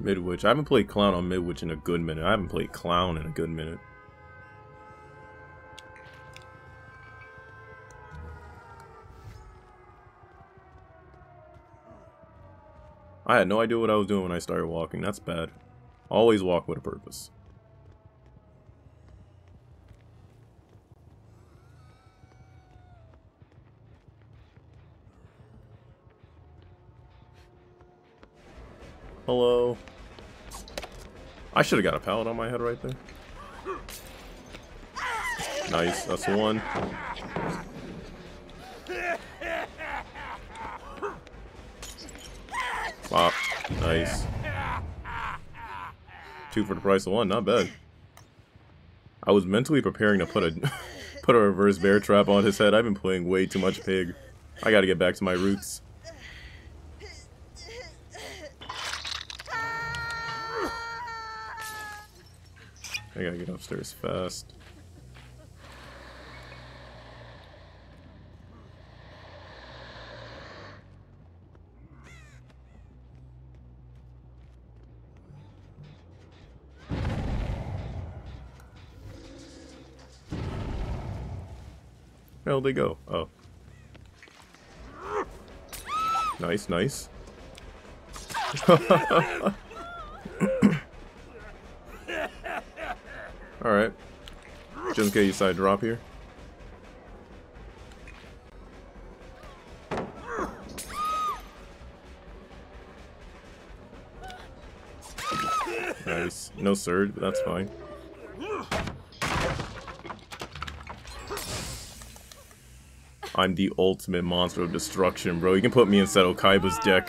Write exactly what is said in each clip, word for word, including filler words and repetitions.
Midwich. I haven't played Clown on Midwich in a good minute. I haven't played Clown in a good minute. I had no idea what I was doing when I started walking. That's bad. Always walk with a purpose. Hello. I should have got a pallet on my head right there. Nice, that's one. Pop. Nice. Two for the price of one, not bad. I was mentally preparing to put a put a reverse bear trap on his head. I've been playing way too much pig. I gotta get back to my roots. I gotta get upstairs fast. Where'd they go? Oh. Nice, nice. Alright. Just get you side drop here. Nice. No surge, but that's fine. I'm the ultimate monster of destruction, bro. You can put me inside Okaiba's deck.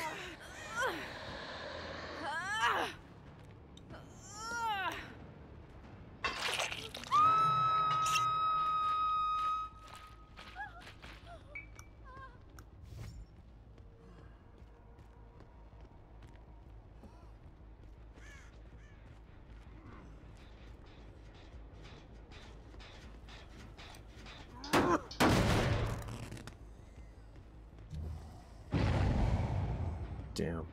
Damn.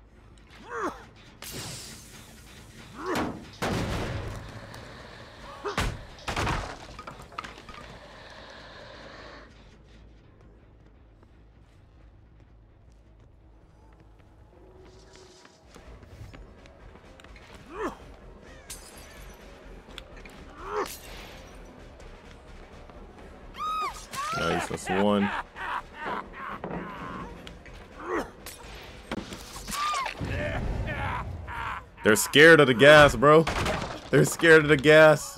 Nice, that's one. They're scared of the gas, bro. They're scared of the gas.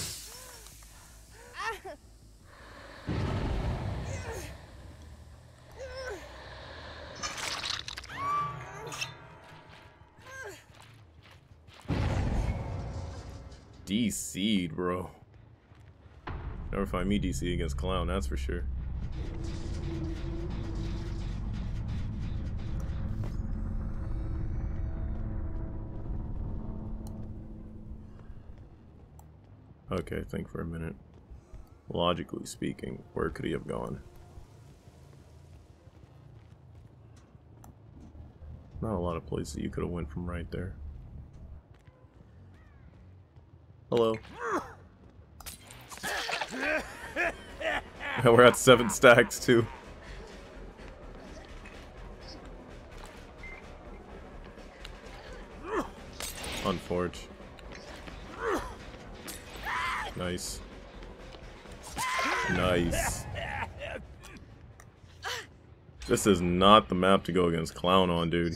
D C'd, bro. Never find me D C against Clown, that's for sure. Okay, think for a minute. Logically speaking, where could he have gone? Not a lot of places you could have went from right there. Hello. We're at seven stacks too. Unforge. Nice. Nice. This is not the map to go against Clown on, dude.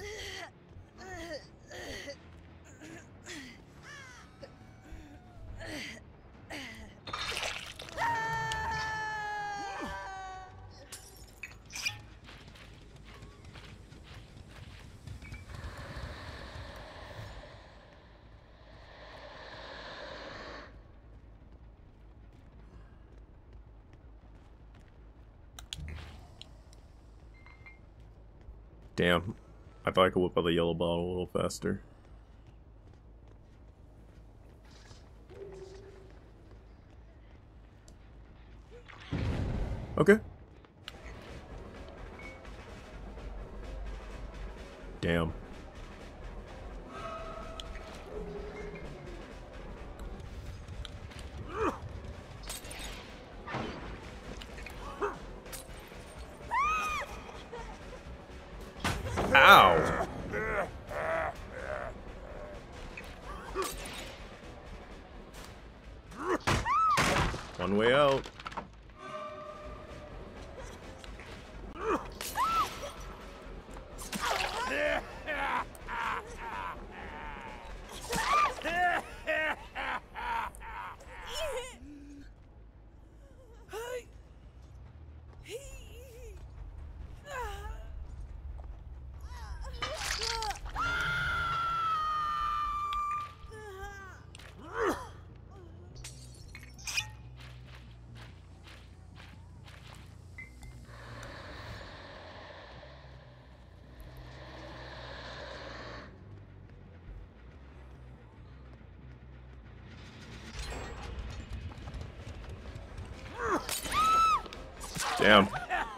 Damn. I thought I could whip out the yellow bottle a little faster. Okay. Damn. One way out. Damn.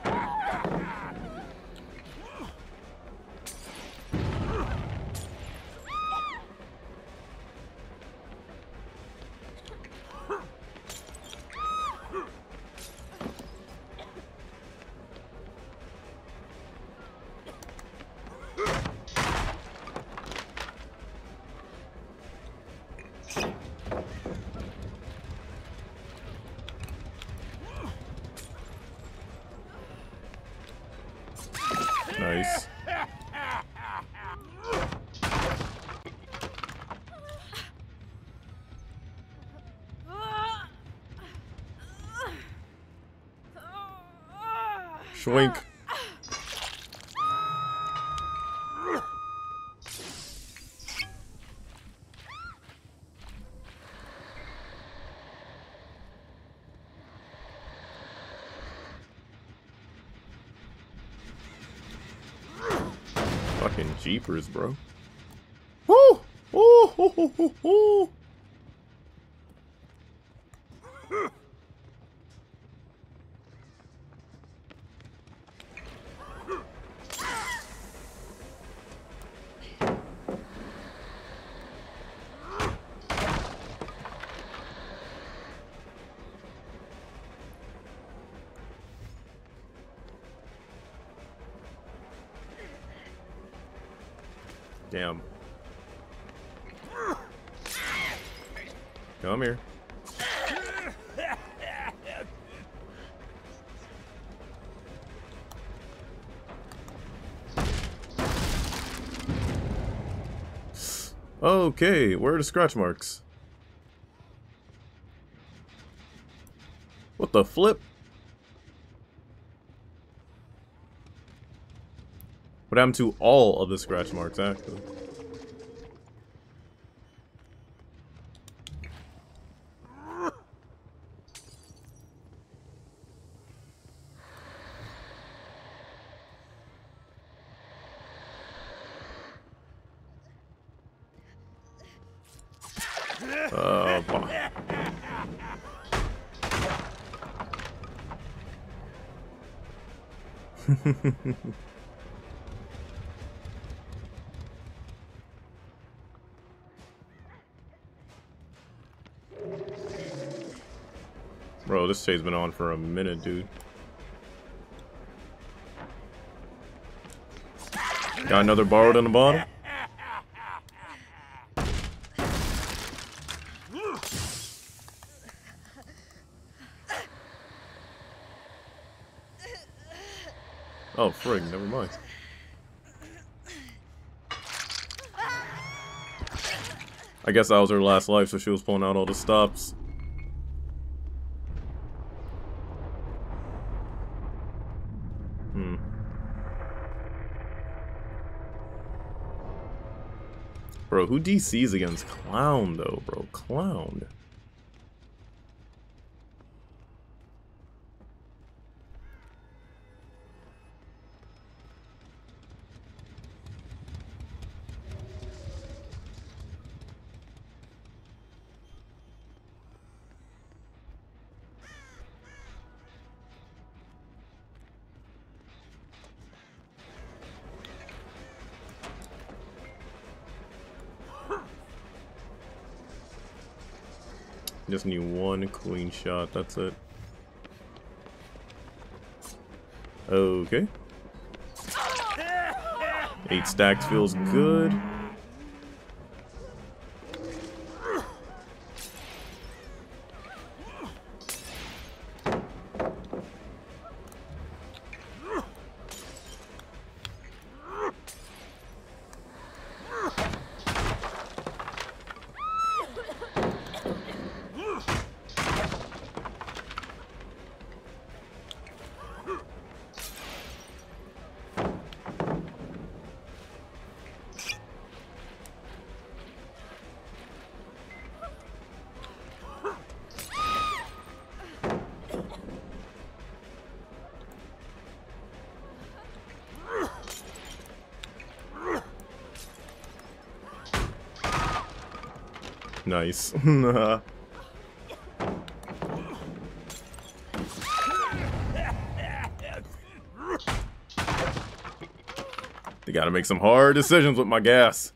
Nice. Schwink. Fucking jeepers, bro. Woo! Woo! Hoo, hoo, hoo, hoo. Damn. Come here. Okay, where are the scratch marks? What the flip? What happened to all of the scratch marks, actually? Oh, boy. Bro, this chase's been on for a minute, dude. Got another borrowed on the bottom? Oh, frig, never mind. I guess that was her last life, so she was pulling out all the stops. Hmm. Bro, who D Cs against Clown, though, bro? Clown. Just need one queen shot, that's it. Okay. Eight stacks feels good. Nice. You gotta make some hard decisions with my gas.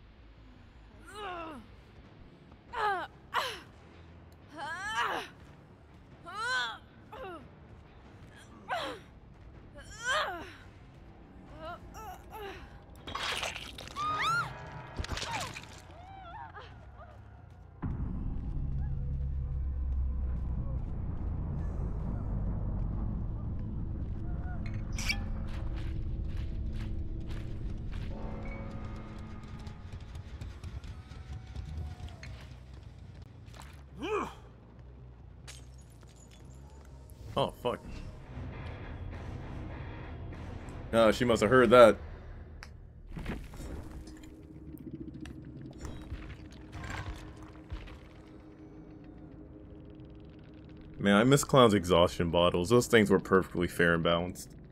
Oh, fuck. Oh, she must have heard that. Man, I miss Clown's exhaustion bottles. Those things were perfectly fair and balanced.